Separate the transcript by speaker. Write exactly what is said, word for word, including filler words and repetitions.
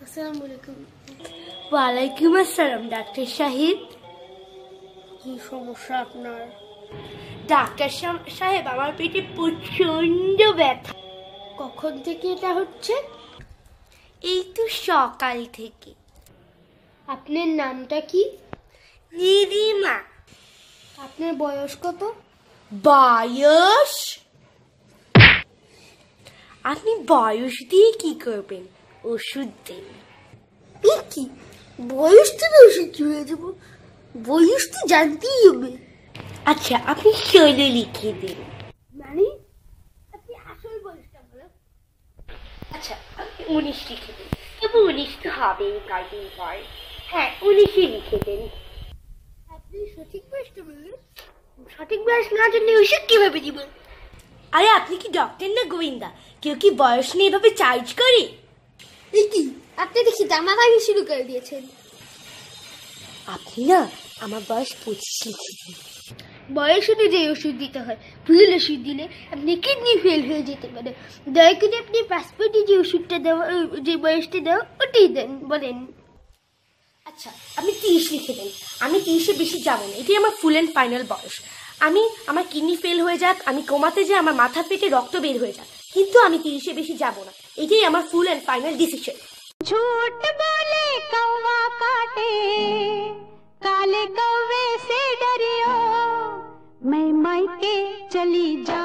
Speaker 1: আসসালামু আলাইকুম।
Speaker 2: ওয়ালাইকুম আসসালাম ডাক্তার সাহেব।
Speaker 1: কি সমস্যা আপনার?
Speaker 2: ডাক্তার সাহেব, আমার পেটে প্রচন্ড ব্যথা।
Speaker 1: কখন থেকে এটা হচ্ছে?
Speaker 2: এই তো সকাল থেকে।
Speaker 1: আপনার নামটা কি?
Speaker 2: নীলিমা।
Speaker 1: আপনার বয়স কত?
Speaker 2: বয়স? আপনি বয়স দিয়ে কি করবেন? ওষুধ দেন।
Speaker 1: কি বয়স তো ওষুধ হয়ে যাব? বয়স তো জানতেই হবে।
Speaker 2: আচ্ছা, আপনি ষোলো লিখে দিন।
Speaker 1: মানে আপনি আসল বয়সটা বলো।
Speaker 2: আচ্ছা, আপনি উনিশ লিখে দিন। তবু উনিশ তো হবেই কয়দিন পর। হ্যাঁ, উনিশই লিখে দিন।
Speaker 1: আপনি সঠিক বয়সটা বললেন।
Speaker 2: সঠিক বয়স না জানলে ওষুধ কিভাবে দিব? আরে আপনি কি ডক্টর না গোয়েন্দা? কেউ কি বয়স নিয়ে এভাবে চার্জ করে?
Speaker 1: এই কি আপনি দেখি দামাদামি শুরু করে দিয়েছেন।
Speaker 2: আপনি না আমার বয়স পঁচিশ লিখে দিন।
Speaker 1: বয়স অনুযায়ী ওষুধ দিতে হয়। ভুল ওষুধ দিলে আপনি কিডনি ফেল হয়ে যেতে পারে। দয়া করে আপনি পাসপোর্টে যে ওষুধটা দেওয়া, যে বয়সটা দেওয়া ওটাই দেন বলেন।
Speaker 2: আচ্ছা, আপনি তিরিশ লিখে দেন। আমি তিরিশে বেশি যাবো না, এটাই আমার ফুল অ্যান্ড ফাইনাল বয়স। আমি আমার কিডনি ফেল হয়ে যাক, আমি কোমাতে যাই, আমার মাথা ফেটে রক্ত বের হয়ে যাক, কিন্তু আমি তিরিশে বেশি যাবো না। এটাই আমার ফুল অ্যান্ড ফাইনাল ডিসিশন।
Speaker 3: झूठ बोले कौवा काटे, काले कौवे से डरियो, मैं मायके चली जा।